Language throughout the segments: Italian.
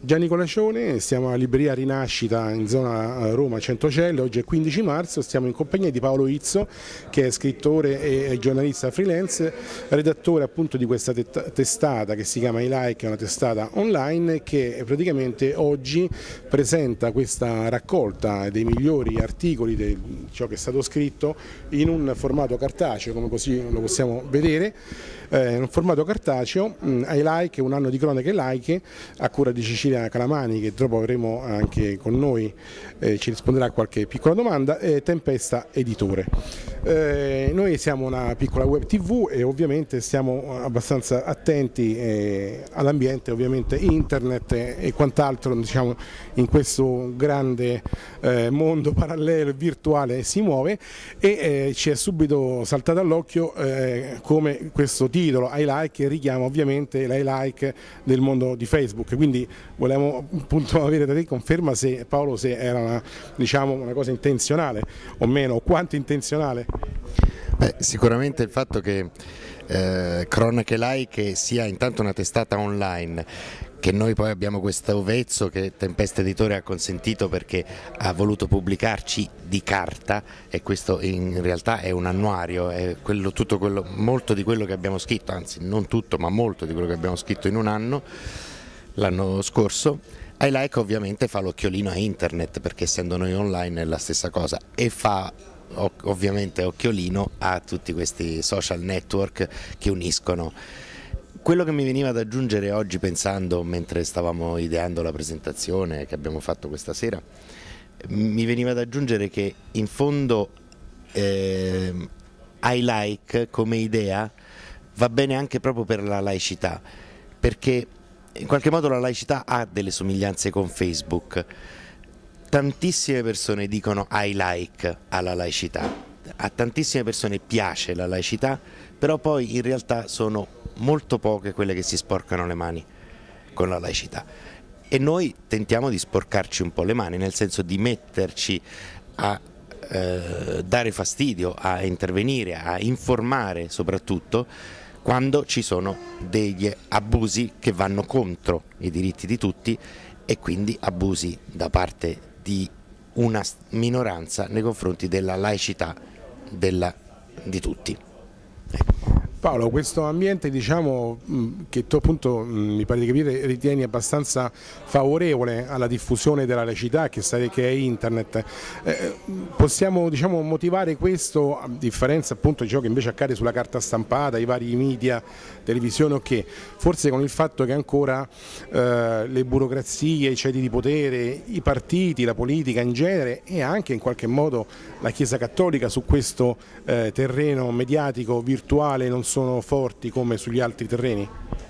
Gianni Colaccione, siamo alla libreria Rinascita in zona Roma Centocelle, oggi è 15 marzo, stiamo in compagnia di Paolo Izzo che è scrittore e giornalista freelance, redattore appunto di questa testata che si chiama iLike, è una testata online che praticamente oggi presenta questa raccolta dei migliori articoli di ciò che è stato scritto in un formato cartaceo, come così lo possiamo vedere, in un formato cartaceo, iLike, un anno di cronache laiche, a cura di Cecilia Calamani, che dopo avremo anche con noi, ci risponderà a qualche piccola domanda, Tempesta Editore. Noi siamo una piccola web tv e ovviamente stiamo abbastanza attenti all'ambiente, ovviamente internet e quant'altro, diciamo, in questo grande mondo parallelo e virtuale si muove, e ci è subito saltato all'occhio come questo titolo iLike richiama ovviamente l'iLike del mondo di Facebook, quindi volevamo appunto avere da te conferma se Paolo, se era una cosa intenzionale o meno, o quanto intenzionale. Beh, sicuramente il fatto che Cronache Laiche sia intanto una testata online, che noi poi abbiamo questo vezzo che Tempesta Editore ha consentito perché ha voluto pubblicarci di carta, e questo in realtà è un annuario, è molto di quello che abbiamo scritto, anzi non tutto ma molto di quello che abbiamo scritto in un anno, l'anno scorso. iLike ovviamente fa l'occhiolino a internet, perché essendo noi online è la stessa cosa, e fa ovviamente occhiolino a tutti questi social network che uniscono. Quello che mi veniva da aggiungere oggi, pensando mentre stavamo ideando la presentazione che abbiamo fatto questa sera, mi veniva da aggiungere che in fondo iLike come idea va bene anche proprio per la laicità, perché in qualche modo la laicità ha delle somiglianze con Facebook. Tantissime persone dicono iLike alla laicità, a tantissime persone piace la laicità, però poi in realtà sono molto poche quelle che si sporcano le mani con la laicità, e noi tentiamo di sporcarci un po' le mani, nel senso di metterci a dare fastidio, a intervenire, a informare soprattutto quando ci sono degli abusi che vanno contro i diritti di tutti, e quindi abusi da parte di una minoranza nei confronti della laicità di tutti. Paolo, questo ambiente, diciamo, che tu appunto mi pare di capire ritieni abbastanza favorevole alla diffusione della laicità che è internet, possiamo, diciamo, motivare questo a differenza appunto di ciò che invece accade sulla carta stampata, i vari media, televisione, ok, forse con il fatto che ancora le burocrazie, i ceti di potere, i partiti, la politica in genere e anche in qualche modo la Chiesa Cattolica su questo terreno mediatico virtuale non sono forti come sugli altri terreni?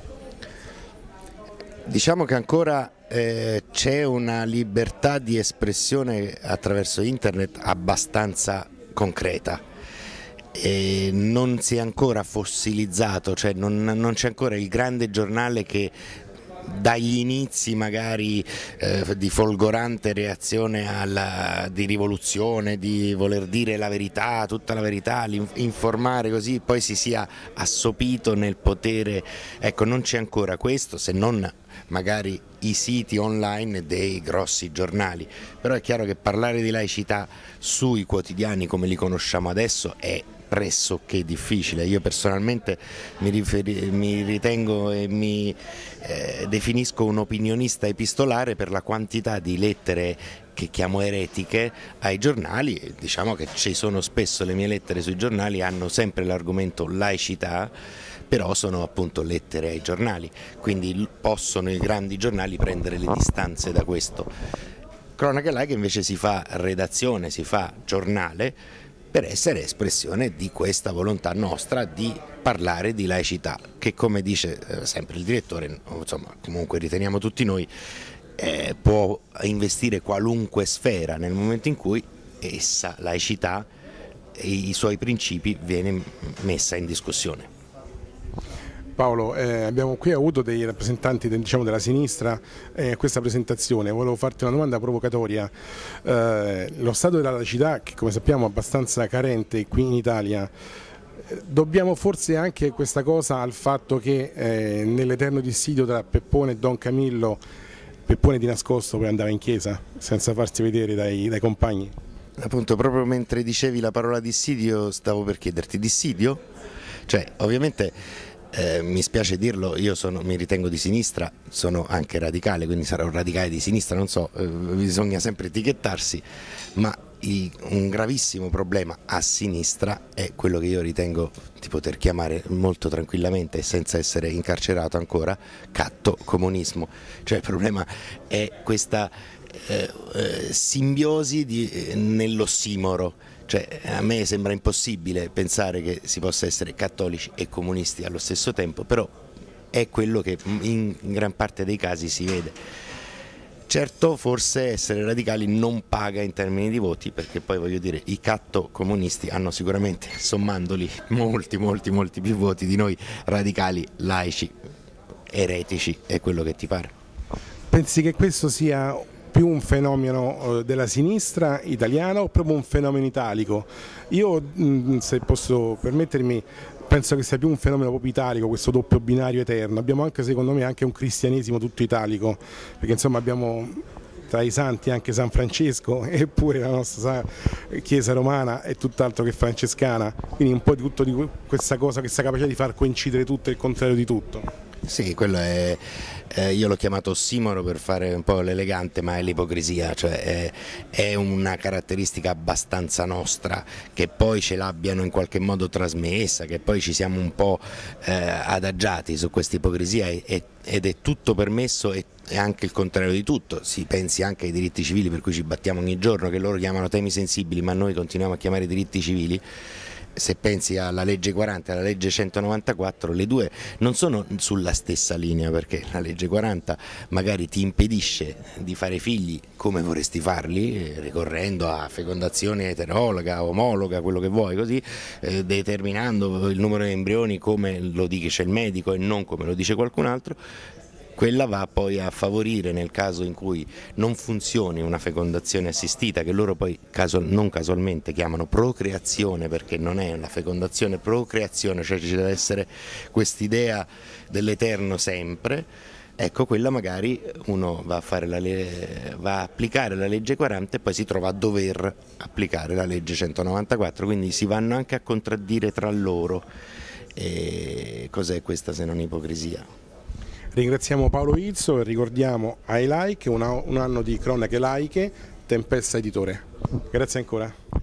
Diciamo che ancora c'è una libertà di espressione attraverso internet abbastanza concreta, e non si è ancora fossilizzato, cioè non c'è ancora il grande giornale che dagli inizi magari di folgorante reazione di rivoluzione, di voler dire la verità, tutta la verità, informare così, poi si sia assopito nel potere. Ecco, non c'è ancora questo, se non magari i siti online dei grossi giornali, però è chiaro che parlare di laicità sui quotidiani come li conosciamo adesso è pressoché difficile. Io personalmente mi ritengo e mi definisco un opinionista epistolare per la quantità di lettere che chiamo eretiche ai giornali. Diciamo che ci sono spesso, le mie lettere sui giornali hanno sempre l'argomento laicità, però sono appunto lettere ai giornali, quindi possono i grandi giornali prendere le distanze da questo. Cronache Laiche invece si fa redazione, si fa giornale, per essere espressione di questa volontà nostra di parlare di laicità, che, come dice sempre il direttore, insomma comunque riteniamo tutti noi, può investire qualunque sfera nel momento in cui essa, laicità e i suoi principi, viene messa in discussione. Paolo, abbiamo qui avuto dei rappresentanti diciamo, della sinistra a questa presentazione. Volevo farti una domanda provocatoria. Lo stato della laicità, che come sappiamo è abbastanza carente qui in Italia, dobbiamo forse anche questa cosa al fatto che nell'eterno dissidio tra Peppone e Don Camillo Peppone di nascosto poi andava in chiesa senza farsi vedere dai compagni. Appunto, proprio mentre dicevi la parola dissidio stavo per chiederti, dissidio? Cioè, ovviamente mi spiace dirlo, io mi ritengo di sinistra, sono anche radicale, quindi sarò un radicale di sinistra, non so, bisogna sempre etichettarsi, ma un gravissimo problema a sinistra è quello che io ritengo di poter chiamare molto tranquillamente e senza essere incarcerato ancora catto comunismo. Cioè il problema è questa simbiosi nell'ossimoro. Cioè, a me sembra impossibile pensare che si possa essere cattolici e comunisti allo stesso tempo, però è quello che in gran parte dei casi si vede. Certo, forse essere radicali non paga in termini di voti, perché poi voglio dire, i catto comunisti hanno sicuramente, sommandoli, molti più voti di noi radicali, laici, eretici, è quello che ti pare. Pensi che questo sia più un fenomeno della sinistra italiana o proprio un fenomeno italico? Io, se posso permettermi, penso che sia più un fenomeno proprio italico, questo doppio binario eterno. Abbiamo anche, secondo me, anche un cristianesimo tutto italico, perché insomma abbiamo tra i santi anche San Francesco, eppure la nostra Chiesa romana è tutt'altro che francescana, quindi un po' di tutto di questa cosa, questa capacità di far coincidere tutto e il contrario di tutto. Sì, quello è, io l'ho chiamato ossimoro per fare un po' l'elegante, ma è l'ipocrisia, cioè è una caratteristica abbastanza nostra, che poi ce l'abbiano in qualche modo trasmessa, che poi ci siamo un po' adagiati su questa ipocrisia ed è tutto permesso e anche il contrario di tutto. Si pensi anche ai diritti civili, per cui ci battiamo ogni giorno, che loro chiamano temi sensibili, ma noi continuiamo a chiamare diritti civili. Se pensi alla legge 40 e alla legge 194, le due non sono sulla stessa linea, perché la legge 40 magari ti impedisce di fare figli come vorresti farli, ricorrendo a fecondazione eterologa, omologa, quello che vuoi, così determinando il numero di embrioni come lo dice il medico e non come lo dice qualcun altro. Quella va poi a favorire, nel caso in cui non funzioni una fecondazione assistita, che loro poi non casualmente chiamano procreazione, perché non è una fecondazione, procreazione, cioè ci deve essere quest'idea dell'eterno sempre. Ecco, quella magari uno va a applicare la legge 40 e poi si trova a dover applicare la legge 194, quindi si vanno anche a contraddire tra loro. E cos'è questa se non ipocrisia? Ringraziamo Paolo Izzo e ricordiamo ai like un anno di cronache laiche, Tempesta Editore. Grazie ancora.